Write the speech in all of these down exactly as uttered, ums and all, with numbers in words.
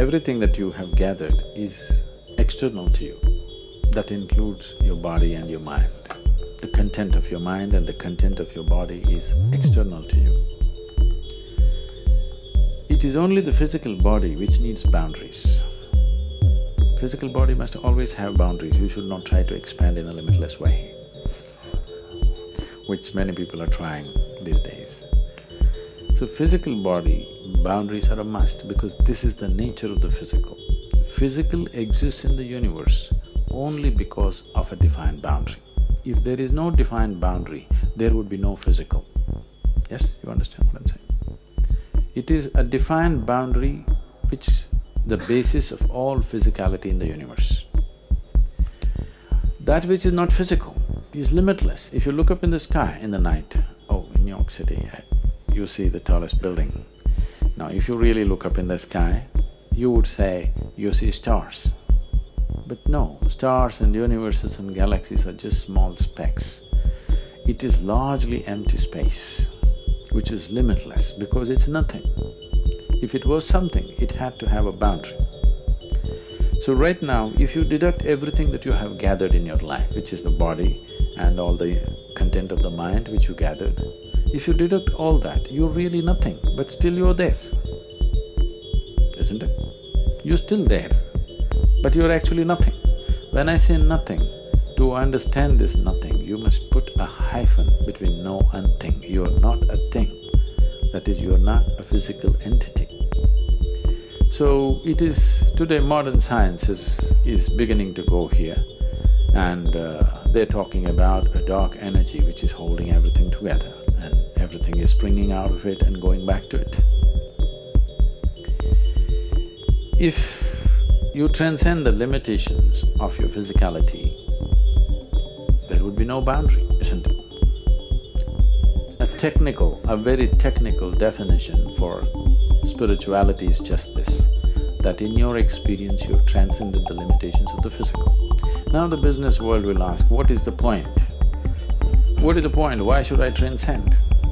everything that you have gathered is external to you. That includes your body and your mind. The content of your mind and the content of your body is external to you. It is only the physical body which needs boundaries. Physical body must always have boundaries, you should not try to expand in a limitless way, which many people are trying these days. So physical body, boundaries are a must because this is the nature of the physical. Physical exists in the universe only because of a defined boundary. If there is no defined boundary, there would be no physical. Yes, you understand what I'm saying? It is a defined boundary which the basis of all physicality in the universe. That which is not physical is limitless. If you look up in the sky in the night, oh, in New York City, you see the tallest building. Now, if you really look up in the sky, you would say you see stars. But no, stars and universes and galaxies are just small specks. It is largely empty space, which is limitless because it's nothing. If it was something, it had to have a boundary. So right now, if you deduct everything that you have gathered in your life, which is the body and all the content of the mind which you gathered, if you deduct all that, you're really nothing, but still you're there, isn't it? You're still there, but you're actually nothing. When I say nothing, to understand this nothing, you must put a hyphen between no and thing. You're not a thing, that is, you're not a physical entity. So it is… today modern science is, is beginning to go here and uh, they're talking about a dark energy which is holding everything together and everything is springing out of it and going back to it. If you transcend the limitations of your physicality, there would be no boundary, isn't it? A technical, a very technical definition for spirituality is just this, that in your experience you've transcended the limitations of the physical. Now the business world will ask, what is the point? What is the point? Why should I transcend?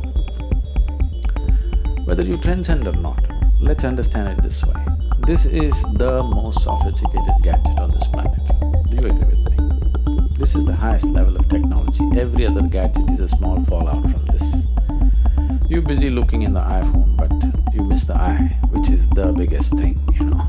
Whether you transcend or not, let's understand it this way. This is the most sophisticated gadget on this planet. Do you agree with me? This is the highest level of technology. Every other gadget is a small fallout from this. You're busy looking in the iPhone, but you miss the eye, which is the biggest thing, you know.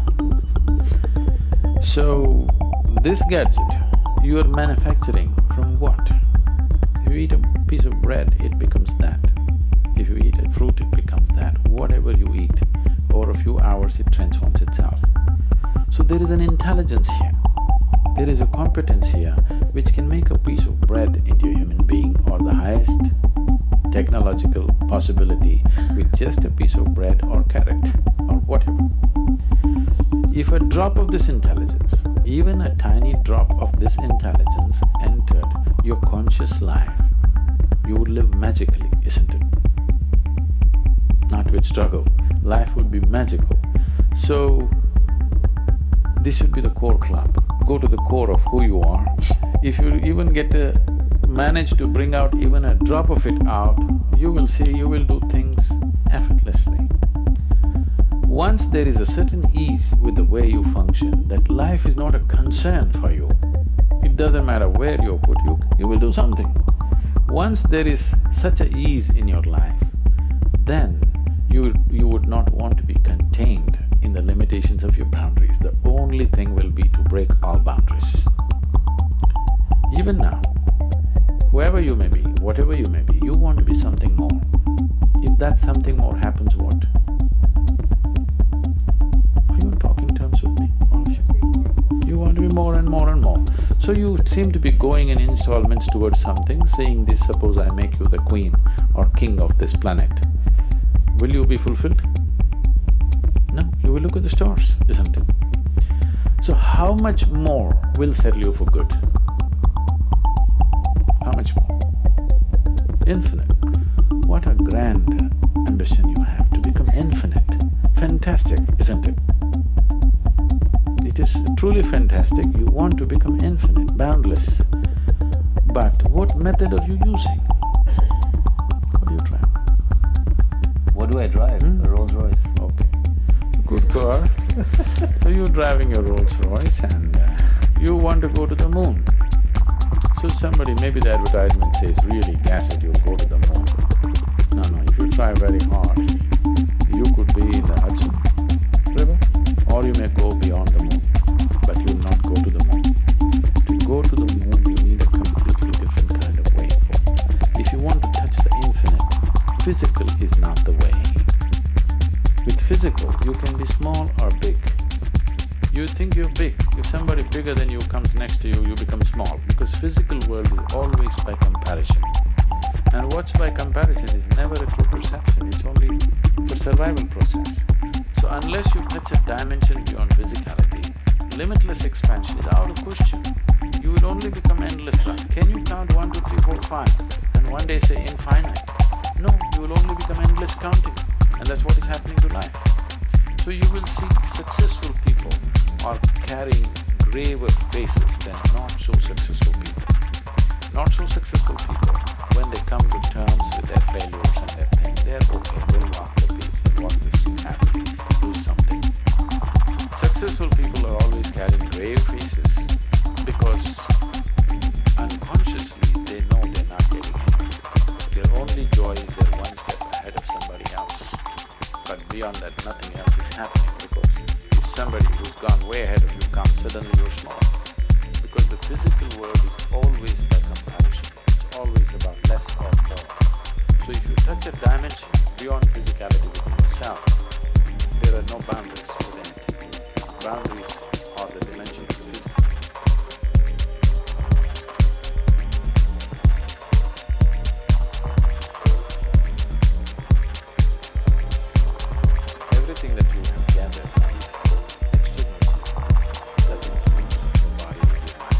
So, this gadget, you are manufacturing from what? If you eat a piece of bread, it becomes that. If you eat a fruit, it becomes that. Whatever you eat, over a few hours it transforms itself. So there is an intelligence here, there is a competence here which can make a piece of bread into a human being or the highest technological possibility with just a piece of bread or carrot or whatever. If a drop of this intelligence, even a tiny drop of this intelligence entered your conscious life, you would live magically, isn't it? Not with struggle, life would be magical. So, this should be the core club. Go to the core of who you are. If you even get to manage to bring out even a drop of it out, you will see you will do things effortlessly. Once there is a certain ease with the way you function, that life is not a concern for you, it doesn't matter where you're put, you, you will do something. Once there is such a ease in your life, then you, you would not want to be contained in the limitations of your boundaries. The only thing will be to break all boundaries. Even now, whoever you may be, whatever you may be, you want to be something more. If that something more happens, what? Are you on talking terms with me, all of you? You want to be more and more and more. So you seem to be going in installments towards something, saying this, suppose I make you the queen or king of this planet. Will you be fulfilled? No, you will look at the stars, isn't it? So how much more will settle you for good? How much more? Infinite. What a grand ambition you have to become infinite. Fantastic, isn't it? It is truly fantastic. You want to become infinite, boundless. But what method are you using? What do you drive? What do I drive? Hmm? A Rolls Royce. Okay. Good car. So you're driving your Rolls Royce and uh, you want to go to the moon. So somebody, maybe the advertisement says, really gas it, you'll go to the moon. No, no, if you try very hard, you could be in the Hudson River or you may go beyond the moon, but you'll not go to the moon. To go to the moon, you need a completely different kind of vehicle. If you want to touch the infinite, physical is not the way. With physical, you can be small or big. You think you're big. If somebody bigger than you comes next to you, you become small, because physical world is always by comparison. And what's by comparison is never a true perception, it's only for survival process. So unless you touch a dimension beyond physicality, limitless expansion is out of question. You will only become endless run. Can you count one, two, three, four, five and one day say infinite? No, you will only become endless counting, and that's what is happening to life. So you will see successful people are carrying graver faces than not so successful people. Not so successful people, when they come to terms with their failures and their things, they're okay, they'll walk the piece, they'll walk the street happily, do something. Successful people are always carrying grave faces because unconsciously they know they're not getting anything. Their only joy is they're one step ahead of somebody else. But beyond that, nothing else is happening, because if somebody who's gone way ahead of you comes, suddenly you're small. Because the physical world is always by comparison, it's always about less or more. So if you touch a dimension beyond physicality within yourself, there are no boundaries with anything. Boundaries are the dimension of the physical. Everything that you have gathered is external to you, that includes your body and your mind.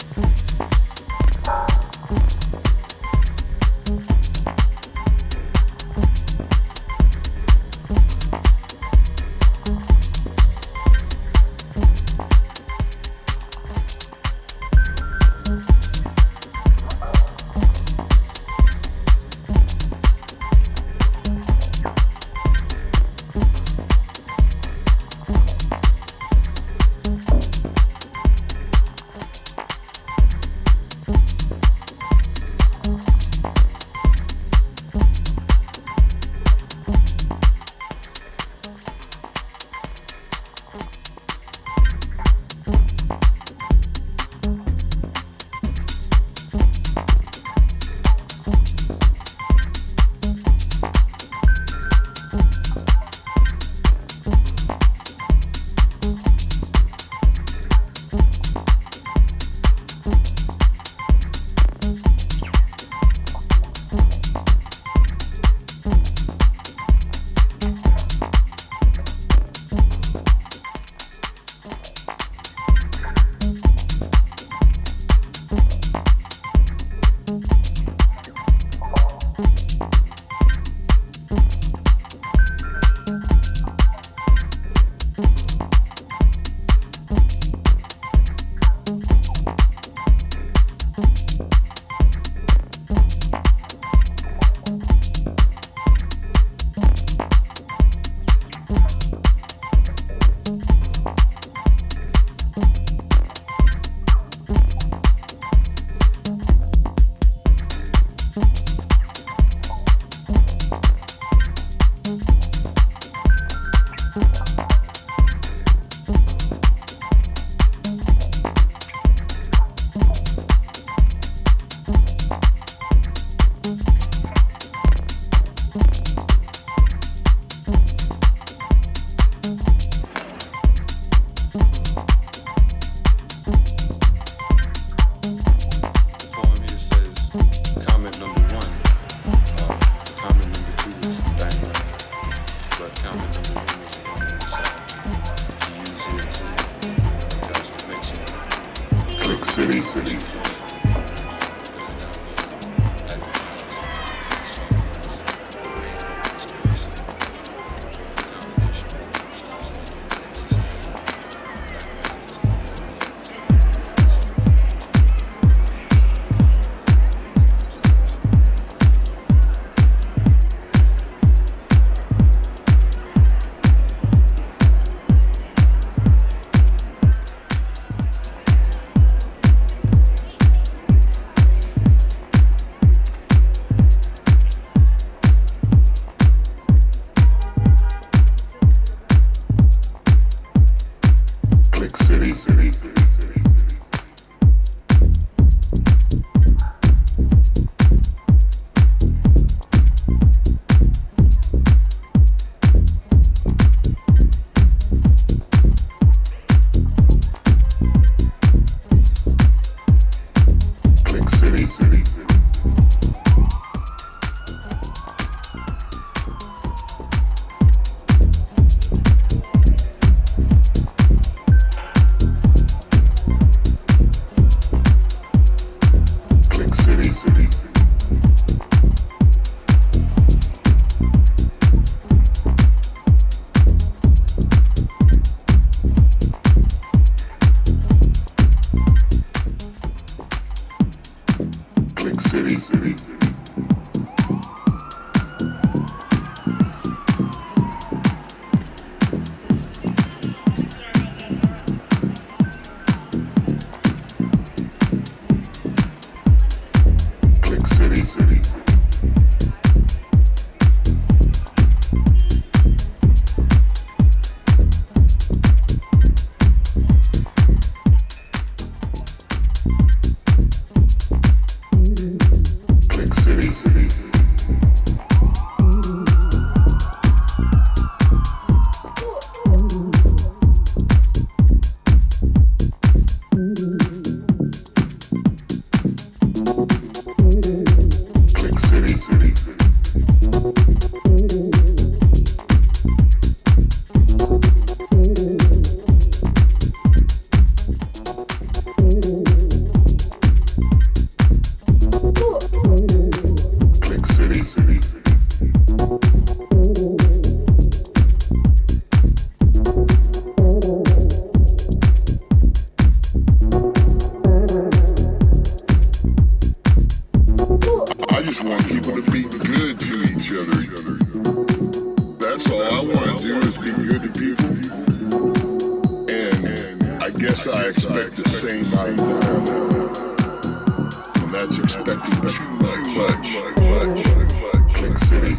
Click people to be good to each other. That's all I want to do is be good to people. And I guess I expect the same out of them. And that's expecting too much. Click City.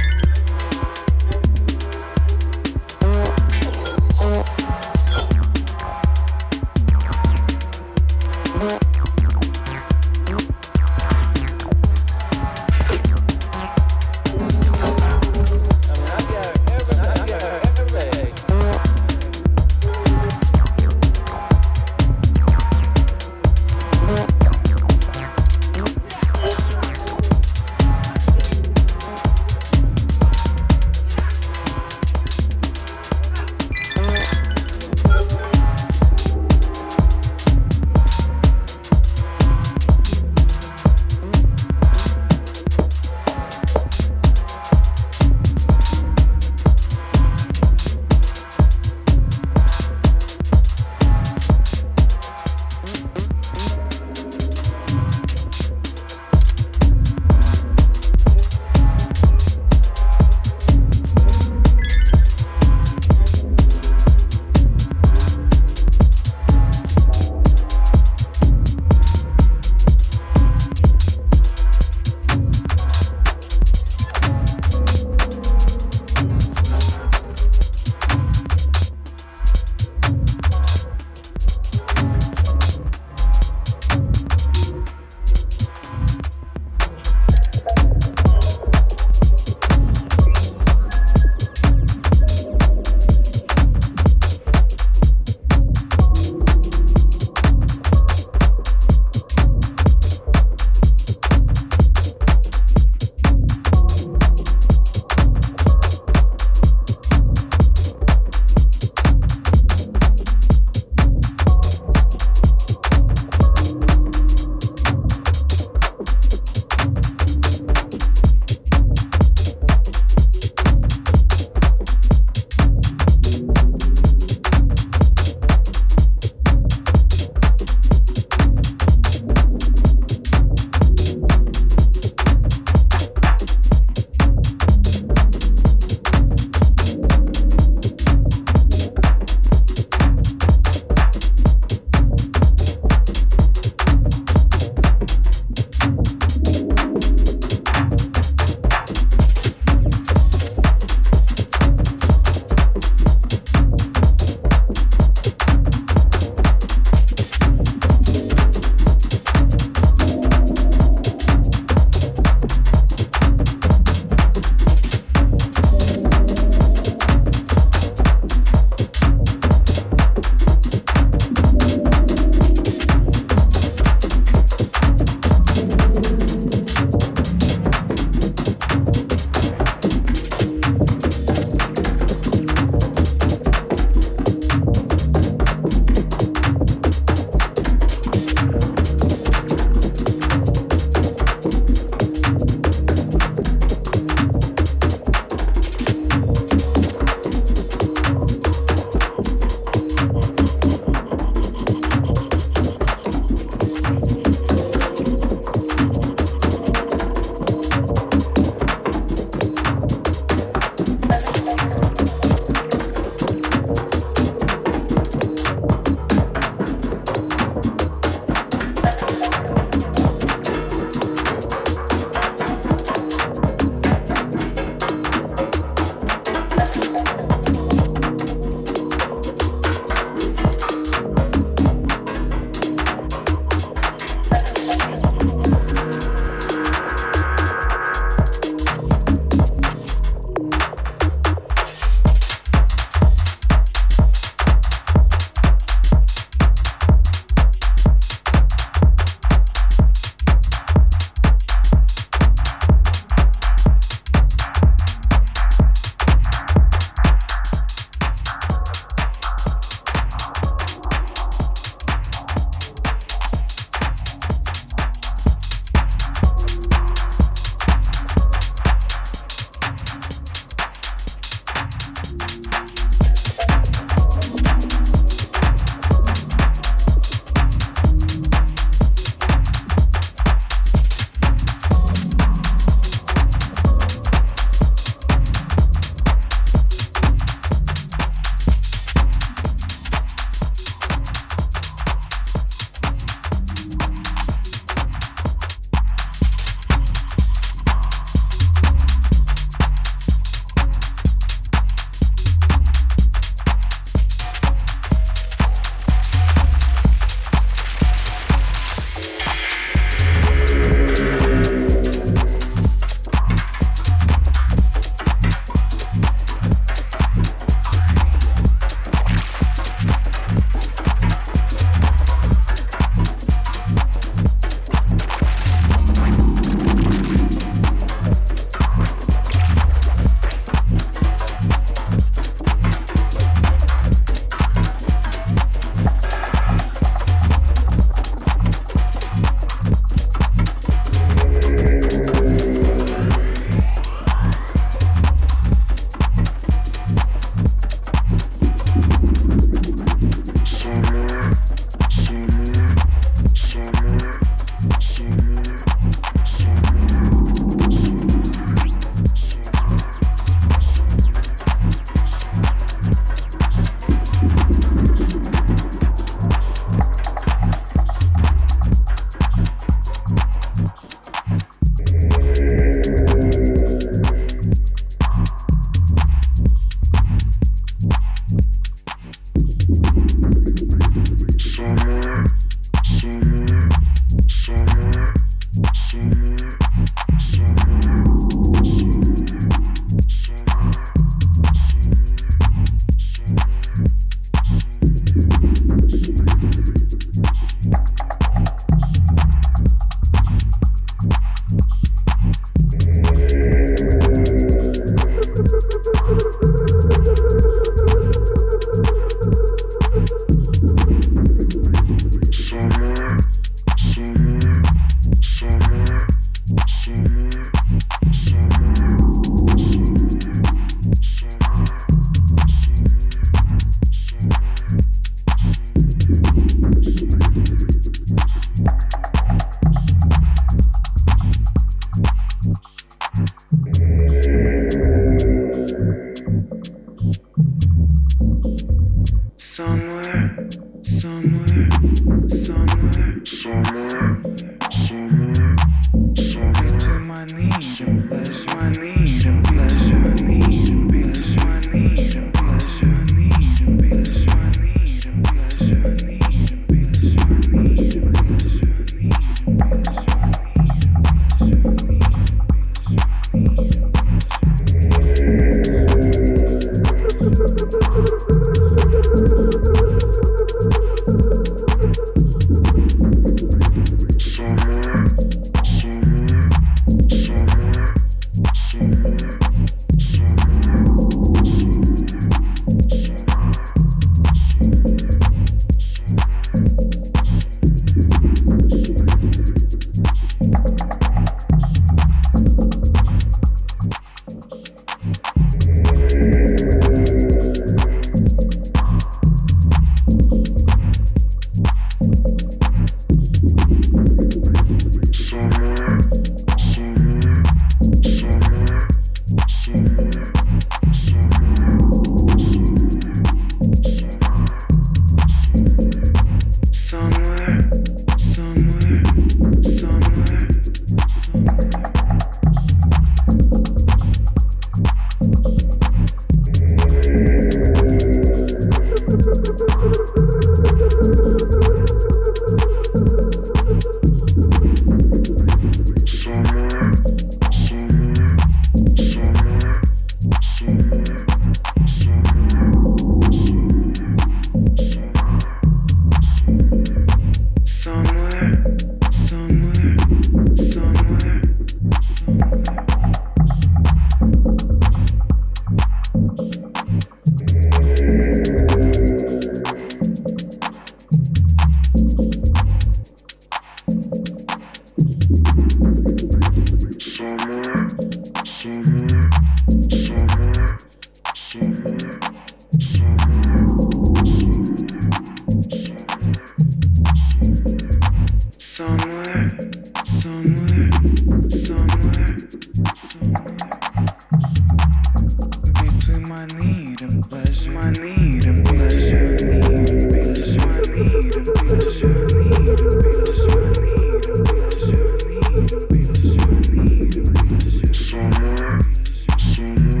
Somewhere, somewhere.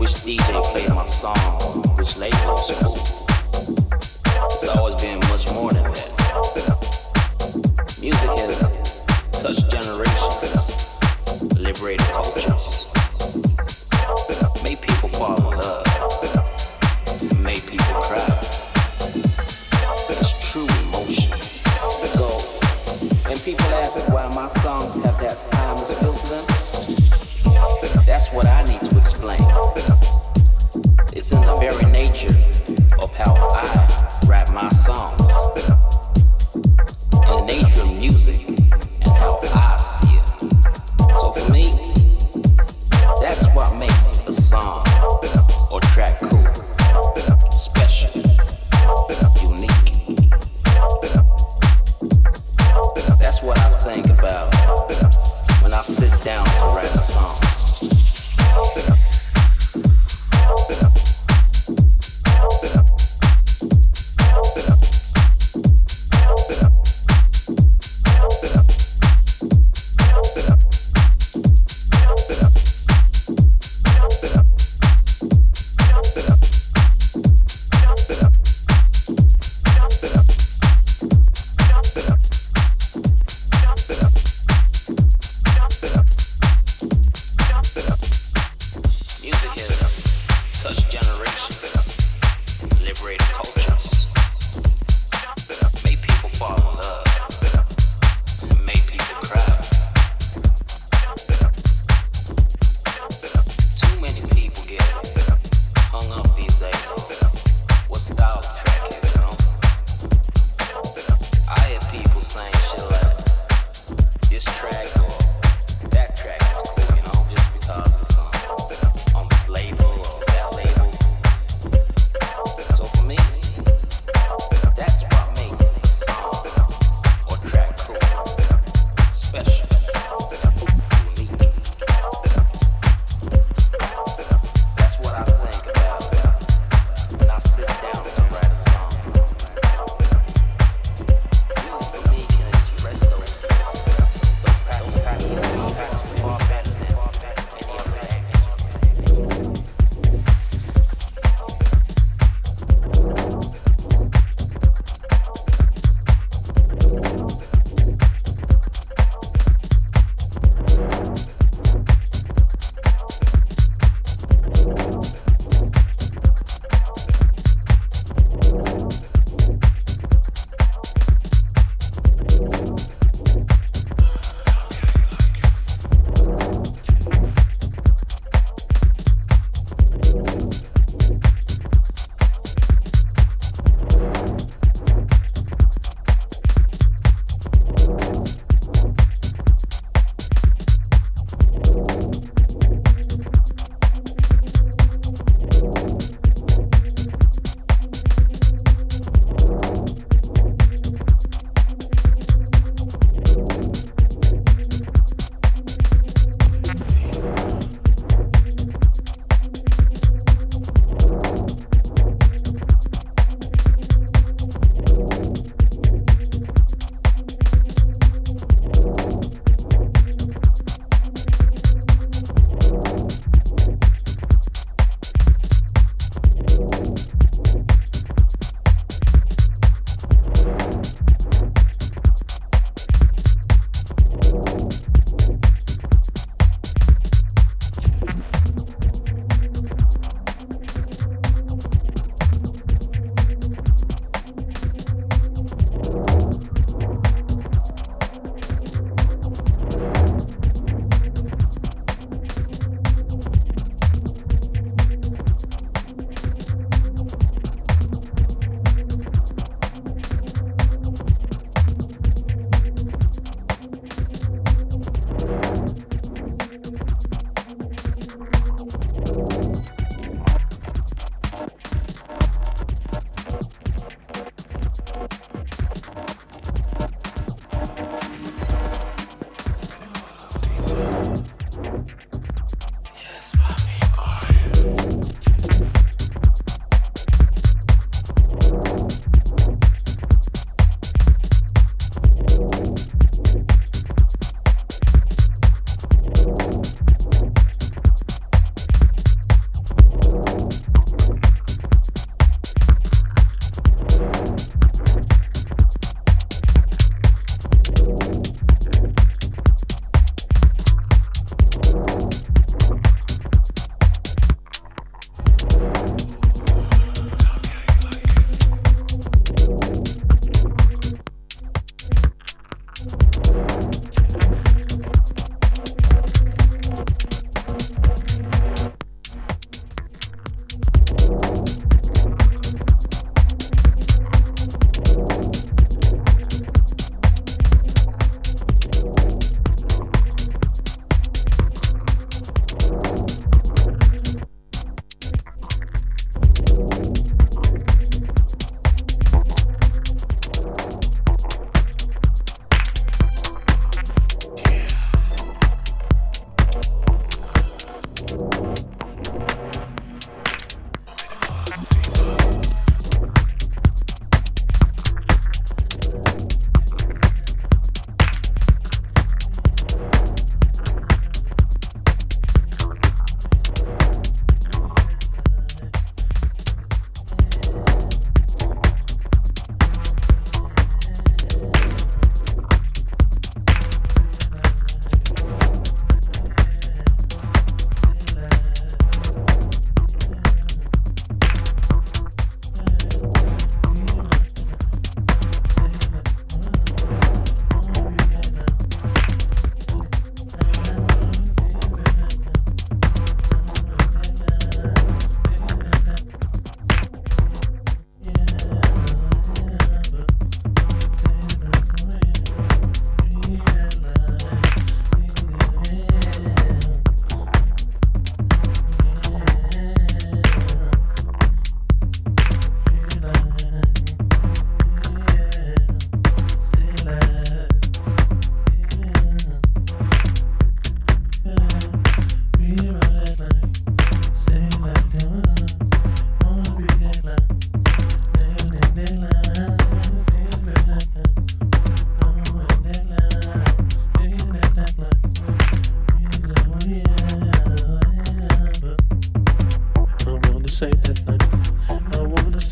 which D J played my song, which label was cool. It's always been much more than that. Music has touched generations, liberated cultures, made people fall in love, made people cry. It's true emotion. So when people ask why my songs have that timeless feel to them, that's what I need to explain. It's in the very nature of how I write my songs, in the nature of music and how I see it. So for me, that's what makes a song or track cool, special, unique. That's what I think about when I sit down to write a song. Label or that label.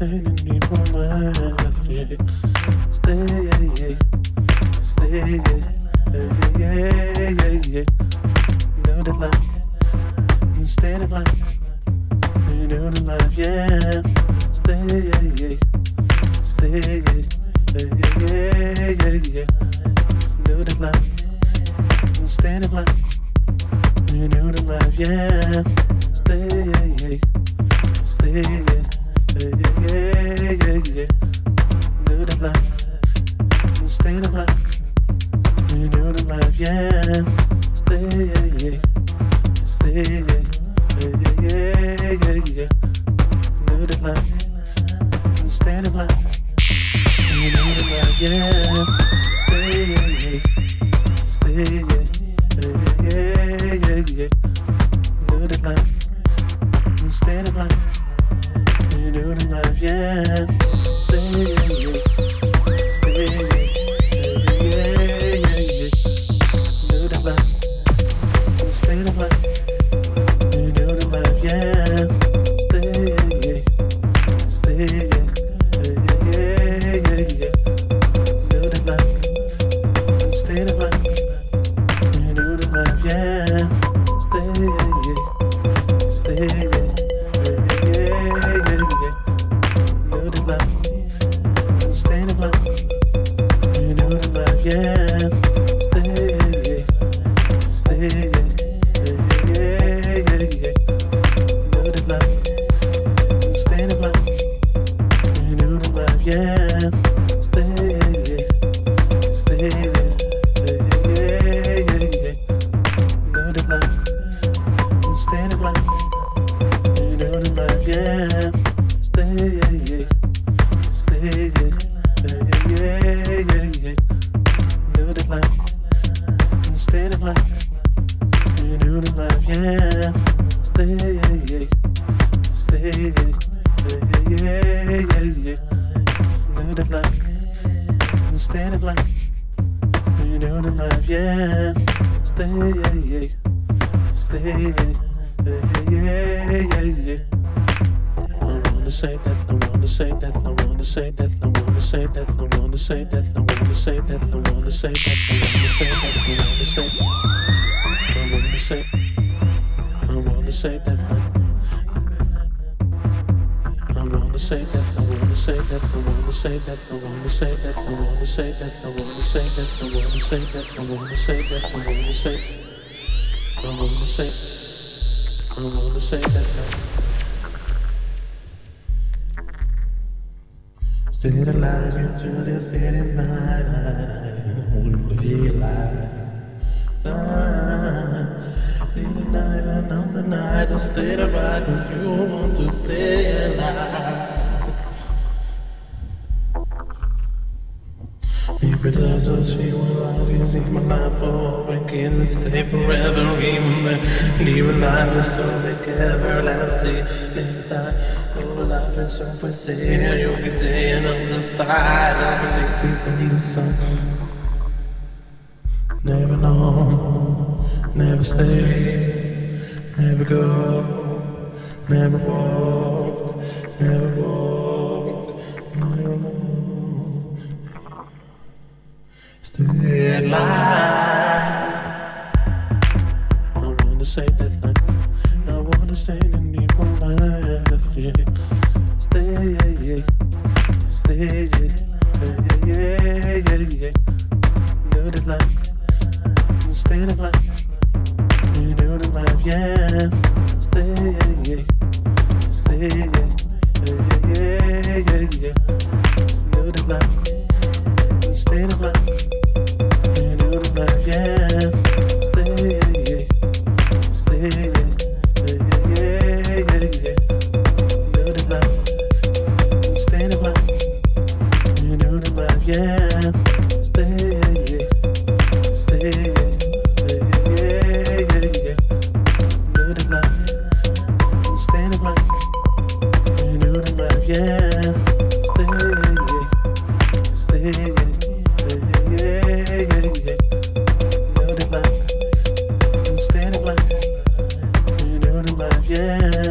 understanding deep on my life, yeah. Stay, yeah, yeah. Stay, yeah, yeah, yeah, yeah. Know the life, understand the life. You know the life, yeah. Stay, yeah, yeah. Stay, yeah, yeah, yeah, yeah. Know the life, understand the life. You know the life, yeah. Stay, yeah, yeah. Stay, yeah, yeah, yeah, yeah. Know the life, understand the life. You know the life, yeah. Stay, yeah, yeah. Stay, yeah, yeah, yeah, yeah. Know the life, understand the life. You know the life, yeah. Stay, yeah, yeah. Stay, yeah, yeah, yeah, yeah. Know the life, understand the life. You know the life, yeah. Stay, yeah, yeah. Stay, yeah, yeah, yeah, yeah. Know the life, understand the life. You know the life, yeah. Stay, yeah, yeah. Stay, yeah, yeah, yeah, yeah. Know the life, understand the life. You know the life, yeah. Stay, yeah, yeah. Stay, yeah, yeah, yeah, yeah. Know the life, understand the life. You know the life, yeah. Stay, yeah, yeah. Stay, yeah, yeah, yeah, yeah. Know the life, understand the life. You know the life, yeah. Stay, yeah, yeah. Stay, yeah, yeah, yeah, yeah. Know the life, understand the life. You know the life, yeah. Stay, yeah, yeah. Stay, yeah, yeah, yeah, yeah. Know the life, understand the life. You know the life, yeah. Stay, yeah, yeah. Stay, yeah, yeah, yeah, yeah. Know the life, understand the life. You know the life, yeah. Stay, yeah, yeah. Stay, yeah, yeah, yeah, yeah. I wanna say that, I wanna say that, I wanna say that, I wanna say that, I wanna say that, I wanna say that, I wanna say that, I wanna say that, I wanna say that, I wanna say, I wanna say that, I wanna say that, I wanna say that, I wanna say that, I wanna say that, I wanna say that, I wanna say that, I wanna say that, I wanna say that, I wanna say, I wanna say, I wanna say that. Stay alive into the city night, I wanna be alive. In the night and on the night, I stay alive when you want to stay alive. If it doesn't see what life is in my life for I can't stay forever, even then. Leave a life is so big, everlasting. Next time, no life is so precious. You can say another style, everything from the sun. Never know, never stay, never go, never walk, never walk, never know. Stay alive. I wanna say that I, I wanna say in the deep life, yeah. Stay, yeah, yeah. Stay, yeah, yeah, yeah, yeah. Know the life, stay the life. You know the life, yeah. Stay, yeah, yeah. Stay, yeah, yeah, yeah, yeah. Know the life, stay the life. You know the life, yeah. Stay, yeah, yeah. Stay, yeah, yeah, yeah, yeah. Know the life, stay the life. You know the life, yeah. Stay, yeah, yeah. Stay, yeah, yeah, yeah, yeah. Know the life, stay the life. You know the life, yeah. Stay, yeah, stay, yeah, yeah, yeah, yeah. Know the life, stay the life. You know the life, yeah.